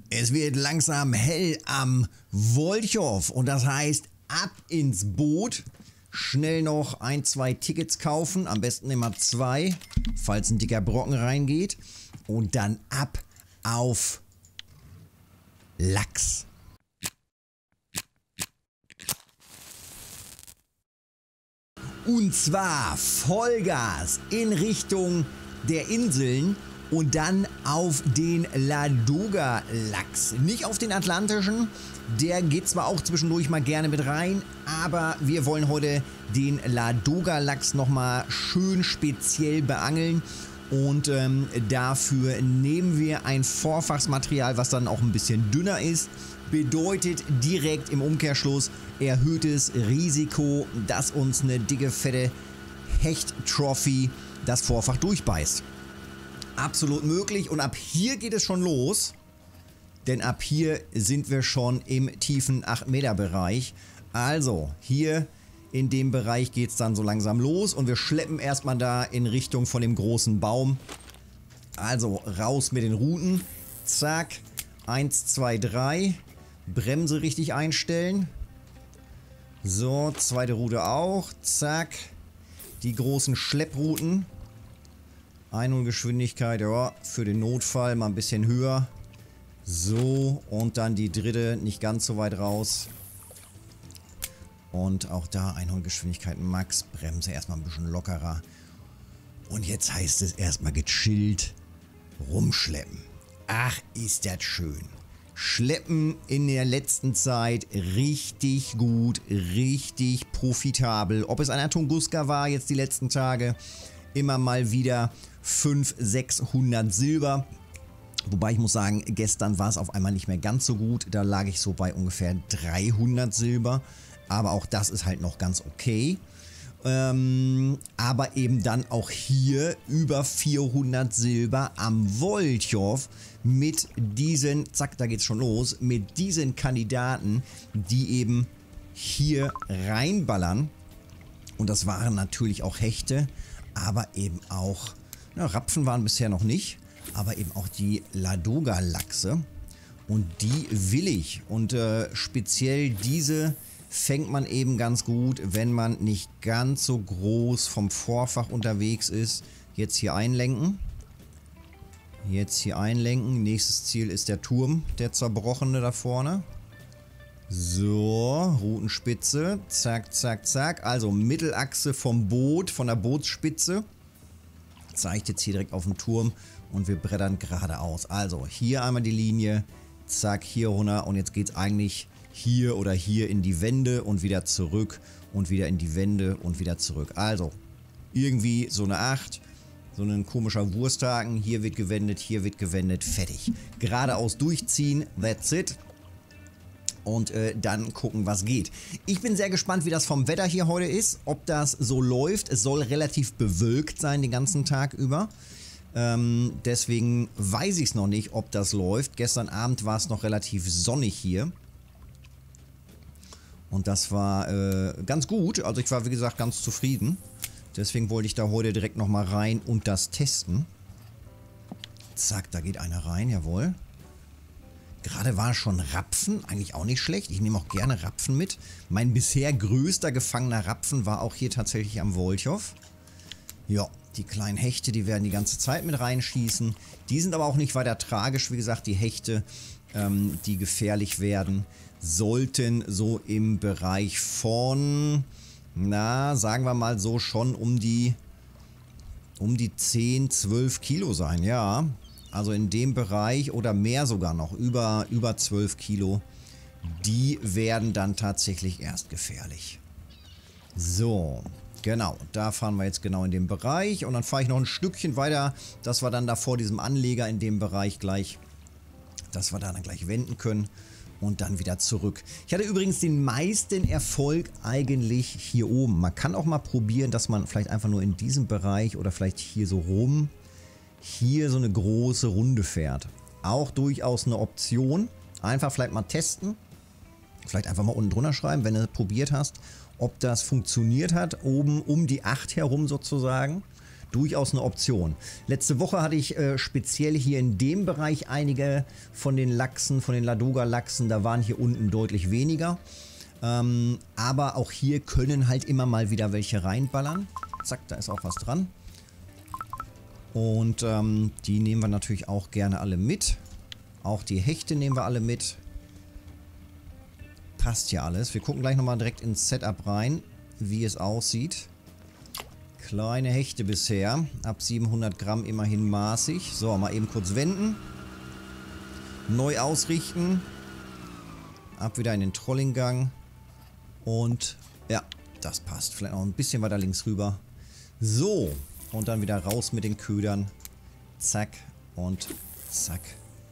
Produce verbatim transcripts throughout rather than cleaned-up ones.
Es wird langsam hell am Wolchow und das heißt ab ins Boot. Schnell noch ein, zwei Tickets kaufen, am besten immer zwei, falls ein dicker Brocken reingeht. Und dann ab auf Lachs. Und zwar Vollgas in Richtung der Inseln und dann auf den Ladoga-Lachs. Nicht auf den atlantischen, der geht zwar auch zwischendurch mal gerne mit rein, aber wir wollen heute den Ladoga-Lachs nochmal schön speziell beangeln. Und ähm, dafür nehmen wir ein Vorfachsmaterial, was dann auch ein bisschen dünner ist. Bedeutet direkt im Umkehrschluss erhöhtes Risiko, dass uns eine dicke, fette Hecht-Trophy das Vorfach durchbeißt. Absolut möglich und ab hier geht es schon los. Denn ab hier sind wir schon im tiefen acht Meter Bereich. Also hier in dem Bereich geht es dann so langsam los und wir schleppen erstmal da in Richtung von dem großen Baum. Also raus mit den Routen. Zack. eins, zwei, drei. Bremse richtig einstellen. So, zweite Route auch. Zack. Die großen Schlepprouten. Einholgeschwindigkeit, ja, für den Notfall mal ein bisschen höher. So, und dann die dritte nicht ganz so weit raus. Und auch da Einholgeschwindigkeit Max, Bremse erstmal ein bisschen lockerer. Und jetzt heißt es erstmal gechillt rumschleppen. Ach, ist das schön. Schleppen in der letzten Zeit richtig gut, richtig profitabel. Ob es einer Tunguska war jetzt die letzten Tage, immer mal wieder fünfhundert, sechshundert Silber. Wobei ich muss sagen, gestern war es auf einmal nicht mehr ganz so gut. Da lag ich so bei ungefähr dreihundert Silber. Aber auch das ist halt noch ganz okay. Ähm, aber eben dann auch hier über vierhundert Silber am Wolchow mit diesen, zack, da geht's schon los, mit diesen Kandidaten, die eben hier reinballern. Und das waren natürlich auch Hechte, aber eben auch, na, Rapfen waren bisher noch nicht, aber eben auch die Ladoga-Lachse. Und die will ich. Und äh, speziell diese fängt man eben ganz gut, wenn man nicht ganz so groß vom Vorfach unterwegs ist. Jetzt hier einlenken. Jetzt hier einlenken. Nächstes Ziel ist der Turm, der zerbrochene da vorne. So, Routenspitze. Zack, zack, zack. Also Mittelachse vom Boot, von der Bootsspitze. Zeigt jetzt hier direkt auf den Turm und wir brettern geradeaus. Also hier einmal die Linie. Zack, hier runter und jetzt geht es eigentlich hier oder hier in die Wände und wieder zurück und wieder in die Wände und wieder zurück. Also irgendwie so eine acht, so ein komischer Wursthaken. Hier wird gewendet, hier wird gewendet, fertig. Geradeaus durchziehen, that's it. Und äh, dann gucken, was geht. Ich bin sehr gespannt, wie das vom Wetter hier heute ist, ob das so läuft. Es soll relativ bewölkt sein den ganzen Tag über. Ähm, deswegen weiß ich es noch nicht, ob das läuft. Gestern Abend war es noch relativ sonnig hier. Und das war äh, ganz gut. Also ich war, wie gesagt, ganz zufrieden. Deswegen wollte ich da heute direkt nochmal rein und das testen. Zack, da geht einer rein, jawohl. Gerade war schon Rapfen, eigentlich auch nicht schlecht. Ich nehme auch gerne Rapfen mit. Mein bisher größter gefangener Rapfen war auch hier tatsächlich am Wolchow. Ja, die kleinen Hechte, die werden die ganze Zeit mit reinschießen. Die sind aber auch nicht weiter tragisch. Wie gesagt, die Hechte, ähm, die gefährlich werden, sollten so im Bereich von, na, sagen wir mal so, schon um die, um die zehn, zwölf Kilo sein, ja. Also in dem Bereich oder mehr sogar noch, über, über zwölf Kilo, die werden dann tatsächlich erst gefährlich. So, genau, da fahren wir jetzt genau in dem Bereich und dann fahre ich noch ein Stückchen weiter, dass wir dann da vor diesem Anleger in dem Bereich gleich, dass wir da dann gleich wenden können. Und dann wieder zurück. Ich hatte übrigens den meisten Erfolg eigentlich hier oben. Man kann auch mal probieren, dass man vielleicht einfach nur in diesem Bereich oder vielleicht hier so rum, hier so eine große Runde fährt. Auch durchaus eine Option. Einfach vielleicht mal testen. Vielleicht einfach mal unten drunter schreiben, wenn du probiert hast, ob das funktioniert hat. Oben um die acht herum sozusagen. durchaus eine Option. Letzte Woche hatte ich äh, speziell hier in dem Bereich einige von den Lachsen, von den Ladoga-Lachsen, da waren hier unten deutlich weniger. Ähm, aber auch hier können halt immer mal wieder welche reinballern. Zack, da ist auch was dran. Und ähm, die nehmen wir natürlich auch gerne alle mit. Auch die Hechte nehmen wir alle mit. Passt ja alles. Wir gucken gleich nochmal direkt ins Setup rein, wie es aussieht. Kleine Hechte bisher. Ab siebenhundert Gramm immerhin maßig. So, mal eben kurz wenden. Neu ausrichten. Ab wieder in den Trollinggang. Und ja, das passt. Vielleicht noch ein bisschen weiter links rüber. So, und dann wieder raus mit den Ködern. Zack und zack.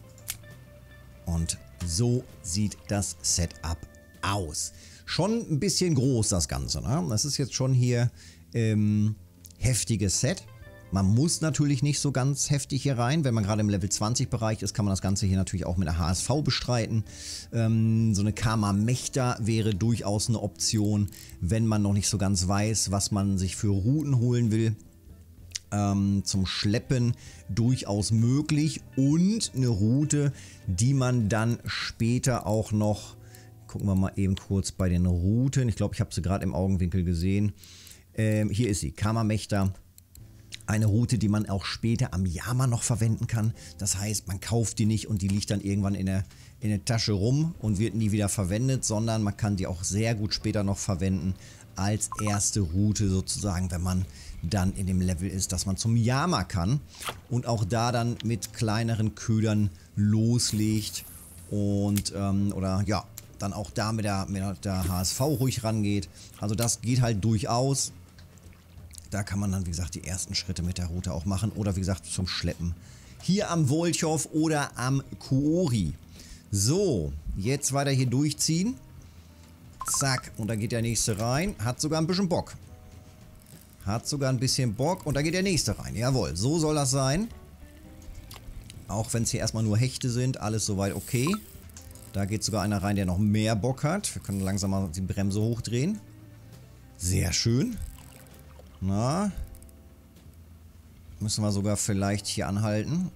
Und so sieht das Setup aus. Schon ein bisschen groß das Ganze, ne? Das ist jetzt schon hier ähm, heftiges Set. Man muss natürlich nicht so ganz heftig hier rein. Wenn man gerade im Level zwanzig Bereich ist, kann man das Ganze hier natürlich auch mit der H S V bestreiten. Ähm, so eine Karma Mächter wäre durchaus eine Option, wenn man noch nicht so ganz weiß, was man sich für Routen holen will. Ähm, zum Schleppen durchaus möglich. Und eine Route, die man dann später auch noch, gucken wir mal eben kurz bei den Routen. Ich glaube, ich habe sie gerade im Augenwinkel gesehen. Ähm, hier ist sie, Karma Mächter. Eine Route, die man auch später am Jahrmarkt noch verwenden kann. Das heißt, man kauft die nicht und die liegt dann irgendwann in der, in der Tasche rum und wird nie wieder verwendet, sondern man kann die auch sehr gut später noch verwenden als erste Route sozusagen, wenn man dann in dem Level ist, dass man zum Jahrmarkt kann und auch da dann mit kleineren Ködern loslegt und ähm, oder ja, dann auch da mit der, mit der H S V ruhig rangeht. Also das geht halt durchaus. Da kann man dann, wie gesagt, die ersten Schritte mit der Route auch machen. Oder wie gesagt, zum Schleppen. Hier am Volchov oder am Kuori. So, jetzt weiter hier durchziehen. Zack, und da geht der nächste rein. Hat sogar ein bisschen Bock. Hat sogar ein bisschen Bock. Und da geht der nächste rein. Jawohl, so soll das sein. Auch wenn es hier erstmal nur Hechte sind. Alles soweit okay. Da geht sogar einer rein, der noch mehr Bock hat. Wir können langsam mal die Bremse hochdrehen. Sehr schön. Na, müssen wir sogar vielleicht hier anhalten.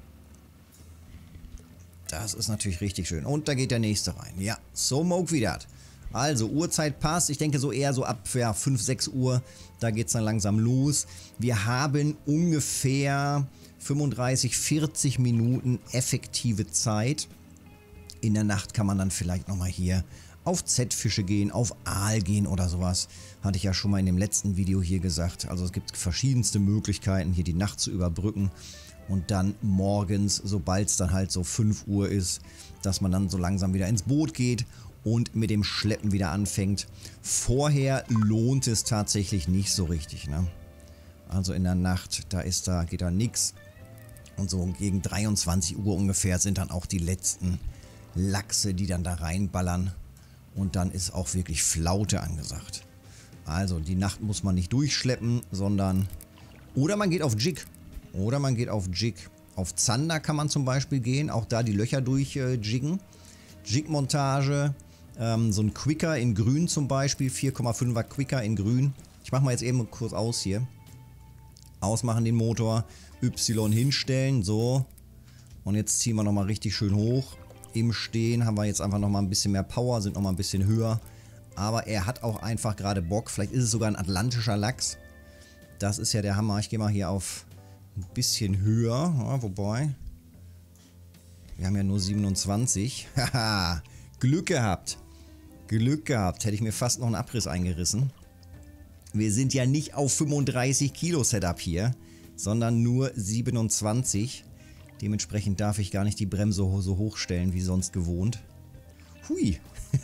Das ist natürlich richtig schön. Und da geht der nächste rein. Ja, so mag wie das. Also, Uhrzeit passt. Ich denke so eher so ab ja, fünf, sechs Uhr. Da geht es dann langsam los. Wir haben ungefähr fünfunddreißig, vierzig Minuten effektive Zeit. In der Nacht kann man dann vielleicht nochmal hier auf Z-Fische gehen, auf Aal gehen oder sowas. Hatte ich ja schon mal in dem letzten Video hier gesagt. Also es gibt verschiedenste Möglichkeiten, hier die Nacht zu überbrücken. Und dann morgens, sobald es dann halt so fünf Uhr ist, dass man dann so langsam wieder ins Boot geht und mit dem Schleppen wieder anfängt. Vorher lohnt es tatsächlich nicht so richtig, ne? Also in der Nacht, da ist da, geht da nichts. Und so gegen dreiundzwanzig Uhr ungefähr sind dann auch die letzten Lachse, die dann da reinballern. Und dann ist auch wirklich Flaute angesagt. Also die Nacht muss man nicht durchschleppen, sondern... Oder man geht auf Jig. Oder man geht auf Jig. Auf Zander kann man zum Beispiel gehen. Auch da die Löcher durchjiggen. Äh, Jig-Montage. Ähm, so ein Quicker in grün zum Beispiel. vier Komma fünfer Quicker in grün. Ich mache mal jetzt eben kurz aus hier. Ausmachen den Motor. Y hinstellen. So. Und jetzt ziehen wir nochmal richtig schön hoch. Im Stehen haben wir jetzt einfach nochmal ein bisschen mehr Power, sind nochmal ein bisschen höher. Aber er hat auch einfach gerade Bock. Vielleicht ist es sogar ein atlantischer Lachs. Das ist ja der Hammer. Ich gehe mal hier auf ein bisschen höher. Ja, wobei, wir haben ja nur siebenundzwanzig. Haha, Glück gehabt. Glück gehabt. Hätte ich mir fast noch einen Abriss eingerissen. Wir sind ja nicht auf fünfunddreißig Kilo Setup hier, sondern nur siebenundzwanzig. Dementsprechend darf ich gar nicht die Bremse so hoch stellen wie sonst gewohnt. Hui.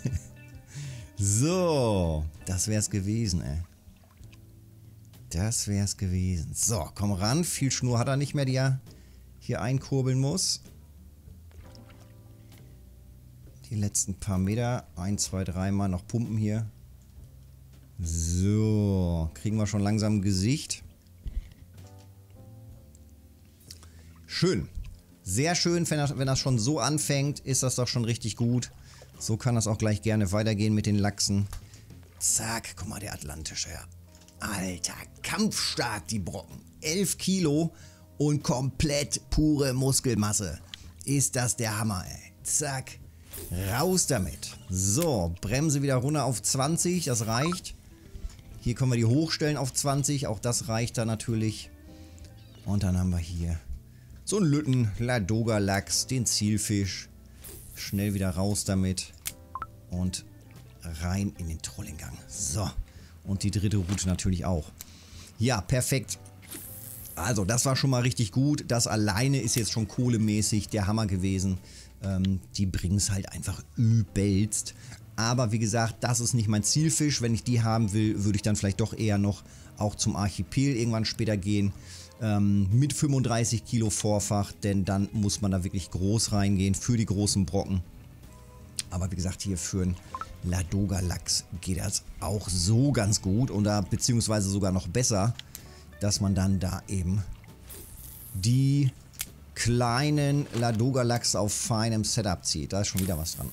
So, das wär's gewesen, ey. Das wär's gewesen. So, komm ran. Viel Schnur hat er nicht mehr, die er hier einkurbeln muss. Die letzten paar Meter. Ein, zwei, dreimal noch pumpen hier. So, kriegen wir schon langsam ein Gesicht. Schön. Sehr schön, wenn das, wenn das schon so anfängt, ist das doch schon richtig gut. So kann das auch gleich gerne weitergehen mit den Lachsen. Zack, guck mal, der atlantische, ja. Alter, kampfstark die Brocken. elf Kilo und komplett pure Muskelmasse. Ist das der Hammer, ey. Zack. Raus damit. So, Bremse wieder runter auf zwanzig, das reicht. Hier können wir die hochstellen auf zwanzig, auch das reicht dann natürlich. Und dann haben wir hier so einen Lütten, Ladoga-Lachs, den Zielfisch. Schnell wieder raus damit. Und rein in den Trollinggang. So, und die dritte Route natürlich auch. Ja, perfekt. Also, das war schon mal richtig gut. Das alleine ist jetzt schon kohlemäßig der Hammer gewesen. Ähm, die bringen es halt einfach übelst. Aber wie gesagt, das ist nicht mein Zielfisch. Wenn ich die haben will, würde ich dann vielleicht doch eher noch auch zum Archipel irgendwann später gehen. Ähm, mit fünfunddreißig Kilo Vorfach, denn dann muss man da wirklich groß reingehen für die großen Brocken. Aber wie gesagt, hier für einen Ladoga-Lachs geht das auch so ganz gut. Oder beziehungsweise sogar noch besser, dass man dann da eben die kleinen Ladoga-Lachs auf feinem Setup zieht. Da ist schon wieder was dran.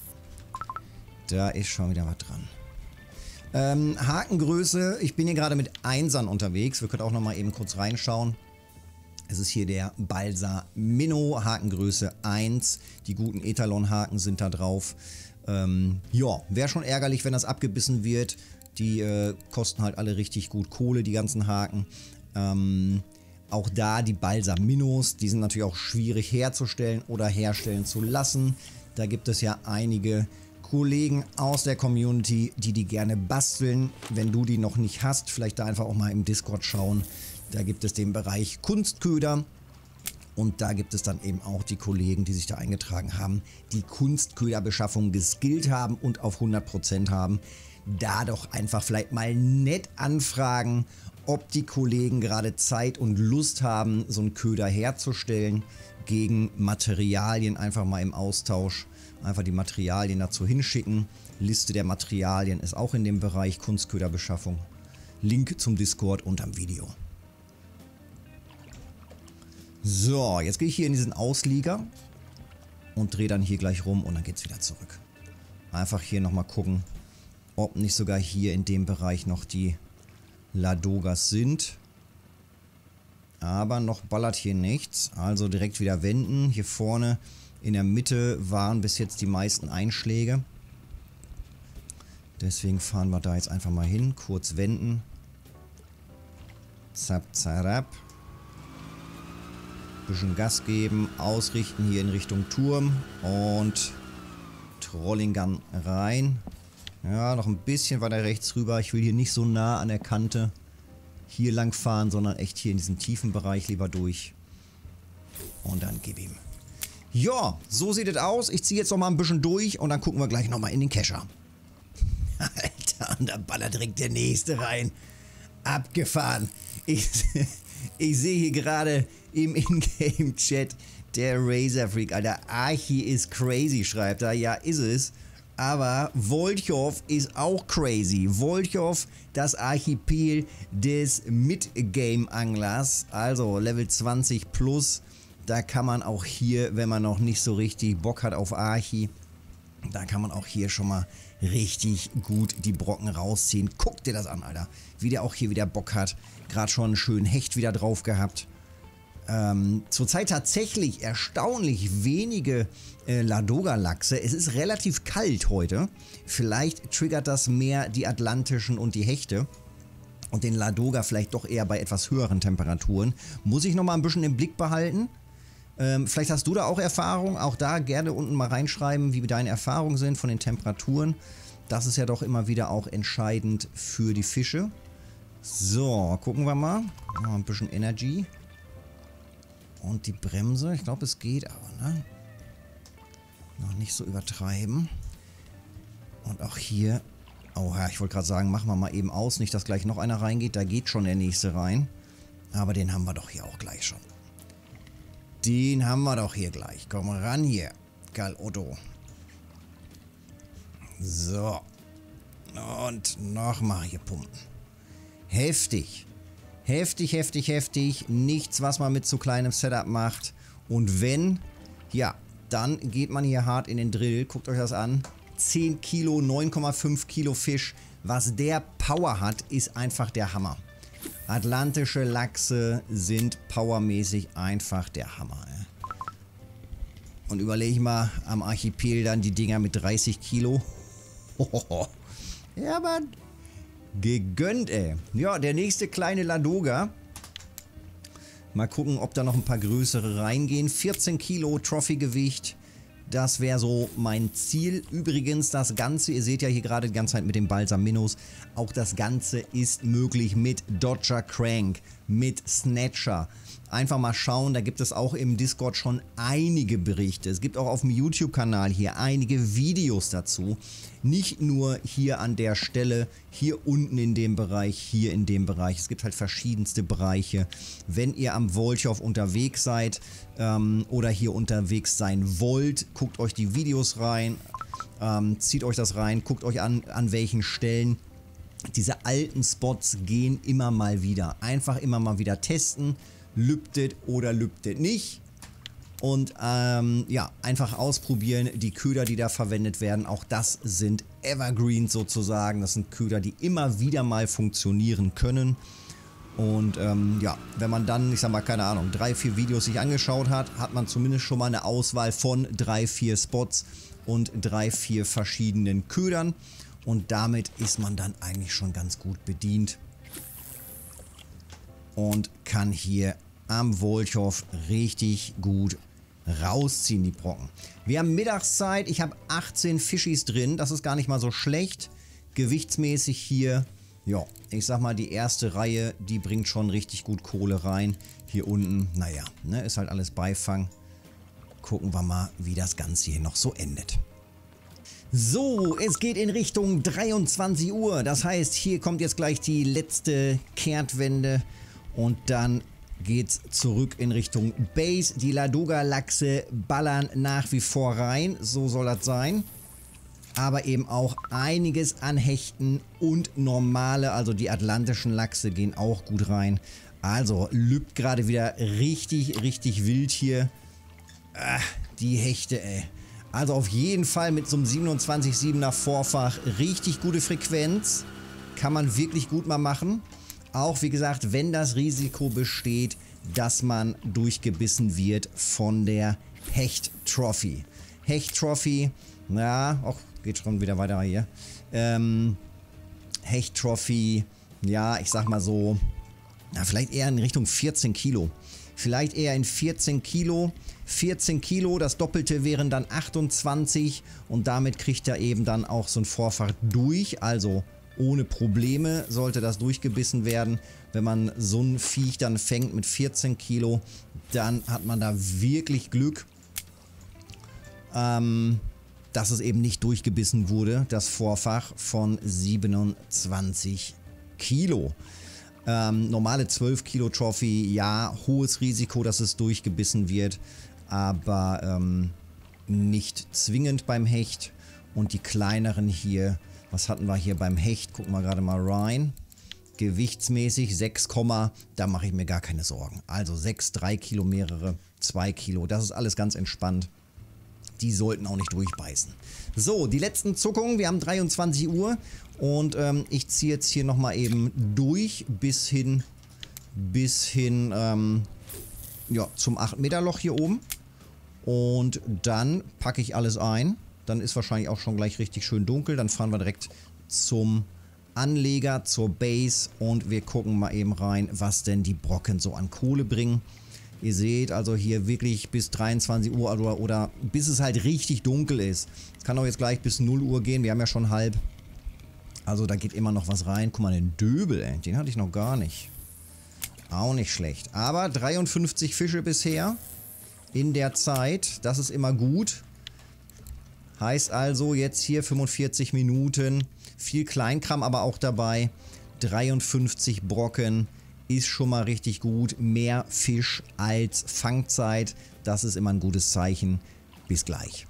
Da ist schon wieder was dran. Ähm, Hakengröße. Ich bin hier gerade mit Einsern unterwegs. Wir können auch noch mal eben kurz reinschauen. Es ist hier der Balsa Minnow, Hakengröße eins. Die guten Ethalon-Haken sind da drauf. Ähm, ja, wäre schon ärgerlich, wenn das abgebissen wird. Die äh, kosten halt alle richtig gut Kohle, die ganzen Haken. Ähm, auch da die Balsa Minnows, die sind natürlich auch schwierig herzustellen oder herstellen zu lassen. Da gibt es ja einige Kollegen aus der Community, die die gerne basteln. Wenn du die noch nicht hast, vielleicht da einfach auch mal im Discord schauen. Da gibt es den Bereich Kunstköder und da gibt es dann eben auch die Kollegen, die sich da eingetragen haben, die Kunstköderbeschaffung geskillt haben und auf hundert Prozent haben. Da doch einfach vielleicht mal nett anfragen, ob die Kollegen gerade Zeit und Lust haben, so einen Köder herzustellen gegen Materialien, einfach mal im Austausch. Einfach die Materialien dazu hinschicken. Liste der Materialien ist auch in dem Bereich Kunstköderbeschaffung. Link zum Discord unterm Video. So, jetzt gehe ich hier in diesen Auslieger und drehe dann hier gleich rum und dann geht es wieder zurück. Einfach hier nochmal gucken, ob nicht sogar hier in dem Bereich noch die Ladogas sind. Aber noch ballert hier nichts. Also direkt wieder wenden. Hier vorne in der Mitte waren bis jetzt die meisten Einschläge. Deswegen fahren wir da jetzt einfach mal hin. Kurz wenden. Zap, zarab. Bisschen Gas geben. Ausrichten hier in Richtung Turm. Und Trollinggang rein. Ja, noch ein bisschen weiter rechts rüber. Ich will hier nicht so nah an der Kante hier lang fahren, sondern echt hier in diesen tiefen Bereich lieber durch. Und dann gib ihm. Ja, so sieht es aus. Ich ziehe jetzt noch mal ein bisschen durch und dann gucken wir gleich noch mal in den Kescher. Alter, und da ballert direkt der nächste rein. Abgefahren. Ich, ich sehe hier gerade im Ingame-Chat der Razor Freak. Alter, Archi ist crazy, schreibt er. Ja, ist es. Aber Volchov ist auch crazy. Volchov, das Archipel des Mid-Game-Anglers. Also Level zwanzig plus. Da kann man auch hier, wenn man noch nicht so richtig Bock hat auf Archi, da kann man auch hier schon mal richtig gut die Brocken rausziehen. Guck dir das an, Alter. Wie der auch hier wieder Bock hat. Gerade schon einen schönen Hecht wieder drauf gehabt. Ähm, zurzeit tatsächlich erstaunlich wenige äh, Ladoga-Lachse. Es ist relativ kalt heute. Vielleicht triggert das mehr die atlantischen und die Hechte. Und den Ladoga vielleicht doch eher bei etwas höheren Temperaturen. Muss ich nochmal ein bisschen im Blick behalten. Ähm, vielleicht hast du da auch Erfahrung. Auch da gerne unten mal reinschreiben, wie deine Erfahrungen sind von den Temperaturen. Das ist ja doch immer wieder auch entscheidend für die Fische. So, gucken wir mal. Noch ein bisschen Energy. Und die Bremse. Ich glaube, es geht aber, ne? Noch nicht so übertreiben. Und auch hier. Oh ja, ich wollte gerade sagen, machen wir mal eben aus. Nicht, dass gleich noch einer reingeht. Da geht schon der nächste rein. Aber den haben wir doch hier auch gleich schon. Den haben wir doch hier gleich. Komm ran hier, Karl Otto. So. Und nochmal hier pumpen. Heftig. Heftig, heftig, heftig. Nichts, was man mit zu kleinem Setup macht. Und wenn, ja, dann geht man hier hart in den Drill. Guckt euch das an. zehn Kilo, neun Komma fünf Kilo Fisch. Was der Power hat, ist einfach der Hammer. Atlantische Lachse sind powermäßig einfach der Hammer. Ey. Und überleg mal, am Archipel dann die Dinger mit dreißig Kilo. Ja, Mann. Gegönnt, ey. Ja, der nächste kleine Ladoga. Mal gucken, ob da noch ein paar größere reingehen. vierzehn Kilo Trophy-Gewicht. Das wäre so mein Ziel. Übrigens, das Ganze, ihr seht ja hier gerade die ganze Zeit mit den Balsaminos, auch das Ganze ist möglich mit Dodger Crank, mit Snatcher. Einfach mal schauen, da gibt es auch im Discord schon einige Berichte. Es gibt auch auf dem YouTube-Kanal hier einige Videos dazu. Nicht nur hier an der Stelle, hier unten in dem Bereich, hier in dem Bereich. Es gibt halt verschiedenste Bereiche. Wenn ihr am Volchov unterwegs seid ähm, oder hier unterwegs sein wollt, guckt euch die Videos rein, ähm, zieht euch das rein, guckt euch an, an welchen Stellen. Diese alten Spots gehen immer mal wieder. Einfach immer mal wieder testen. Lübtet oder lübtet nicht. Und ähm, ja, einfach ausprobieren. Die Köder, die da verwendet werden, auch das sind Evergreens sozusagen. Das sind Köder, die immer wieder mal funktionieren können. Und ähm, ja, wenn man dann, ich sag mal, keine Ahnung, drei, vier Videos sich angeschaut hat, hat man zumindest schon mal eine Auswahl von drei, vier Spots und drei, vier verschiedenen Ködern. Und damit ist man dann eigentlich schon ganz gut bedient. Und kann hier am Volchov richtig gut rausziehen, die Brocken. Wir haben Mittagszeit, ich habe achtzehn Fischis drin, das ist gar nicht mal so schlecht. Gewichtsmäßig hier, ja, ich sag mal, die erste Reihe, die bringt schon richtig gut Kohle rein. Hier unten, naja, ne, ist halt alles Beifang. Gucken wir mal, wie das Ganze hier noch so endet. So, es geht in Richtung dreiundzwanzig Uhr, das heißt, hier kommt jetzt gleich die letzte Kehrtwende. Und dann geht's zurück in Richtung Base. Die Ladoga-Lachse ballern nach wie vor rein. So soll das sein. Aber eben auch einiges an Hechten und normale, also die atlantischen Lachse gehen auch gut rein. Also lübt gerade wieder richtig, richtig wild hier. Ah, die Hechte, ey. Also auf jeden Fall mit so einem siebenundzwanzig Komma siebener Vorfach richtig gute Frequenz. Kann man wirklich gut mal machen. Auch wie gesagt, wenn das Risiko besteht, dass man durchgebissen wird von der Hecht-Trophy. Hecht-Trophy, ja, auch geht schon wieder weiter hier. Ähm, Hecht-Trophy, ja, ich sag mal so, na, vielleicht eher in Richtung vierzehn Kilo. Vielleicht eher in vierzehn Kilo. vierzehn Kilo, das Doppelte wären dann achtundzwanzig und damit kriegt er eben dann auch so ein Vorfach durch, also ohne Probleme sollte das durchgebissen werden. Wenn man so ein Viech dann fängt mit vierzehn Kilo, dann hat man da wirklich Glück, ähm, dass es eben nicht durchgebissen wurde, das Vorfach von siebenundzwanzig Kilo. Ähm, normale zwölf Kilo Trophy, ja, hohes Risiko, dass es durchgebissen wird, aber ähm, nicht zwingend beim Hecht. Und die kleineren hier, was hatten wir hier beim Hecht? Gucken wir gerade mal rein. Gewichtsmäßig sechs, da mache ich mir gar keine Sorgen. Also sechs, drei Kilo mehrere, zwei Kilo, das ist alles ganz entspannt. Die sollten auch nicht durchbeißen. So, die letzten Zuckungen, wir haben dreiundzwanzig Uhr und ähm, ich ziehe jetzt hier nochmal eben durch bis hin, bis hin ähm, ja, zum acht Meter Loch hier oben. Und dann packe ich alles ein. Dann ist wahrscheinlich auch schon gleich richtig schön dunkel. Dann fahren wir direkt zum Anleger, zur Base und wir gucken mal eben rein, was denn die Brocken so an Kohle bringen. Ihr seht also hier wirklich bis dreiundzwanzig Uhr oder, oder bis es halt richtig dunkel ist. Es kann auch jetzt gleich bis null Uhr gehen. Wir haben ja schon halb. Also da geht immer noch was rein. Guck mal, den Döbel, ey, den hatte ich noch gar nicht. Auch nicht schlecht. Aber dreiundfünfzig Fische bisher in der Zeit. Das ist immer gut. Heißt also jetzt hier fünfundvierzig Minuten, viel Kleinkram aber auch dabei, dreiundfünfzig Brocken ist schon mal richtig gut, mehr Fisch als Fangzeit, das ist immer ein gutes Zeichen. Bis gleich.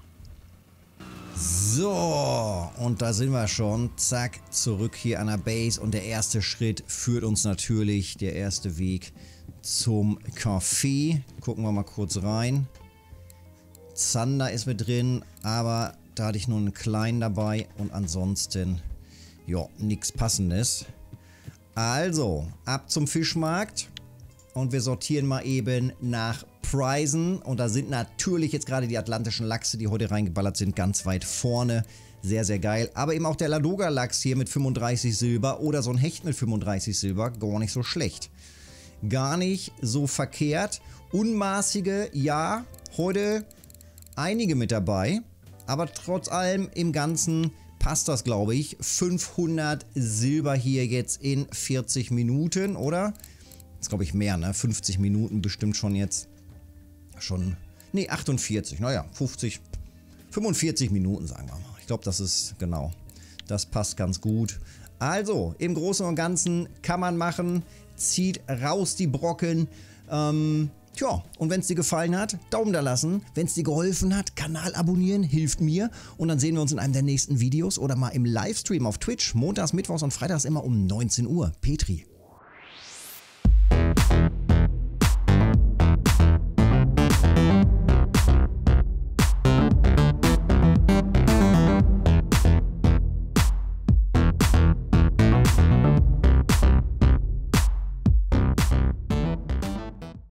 So, und da sind wir schon, zack, zurück hier an der Base und der erste Schritt führt uns natürlich, der erste Weg zum Café. Gucken wir mal kurz rein. Zander ist mit drin, aber da hatte ich nur einen kleinen dabei und ansonsten, ja, nichts Passendes. Also, ab zum Fischmarkt. Und wir sortieren mal eben nach Preisen. Und da sind natürlich jetzt gerade die atlantischen Lachse, die heute reingeballert sind, ganz weit vorne. Sehr, sehr geil. Aber eben auch der Ladoga-Lachs hier mit fünfunddreißig Silber oder so ein Hecht mit fünfunddreißig Silber. Gar nicht so schlecht. Gar nicht so verkehrt. Unmaßige, ja, heute einige mit dabei. Aber trotz allem im Ganzen passt das, glaube ich. fünfhundert Silber hier jetzt in vierzig Minuten, oder? Das ist, glaube ich, mehr, ne? fünfzig Minuten bestimmt schon jetzt. Schon, ne, achtundvierzig. Naja, fünfzig, fünfundvierzig Minuten, sagen wir mal. Ich glaube, das ist, genau, das passt ganz gut. Also, im Großen und Ganzen kann man machen. Zieht raus die Brocken. Ähm, tja, und wenn es dir gefallen hat, Daumen da lassen. Wenn es dir geholfen hat, Kanal abonnieren, hilft mir. Und dann sehen wir uns in einem der nächsten Videos oder mal im Livestream auf Twitch. Montags, Mittwochs und Freitags immer um neunzehn Uhr. Petri.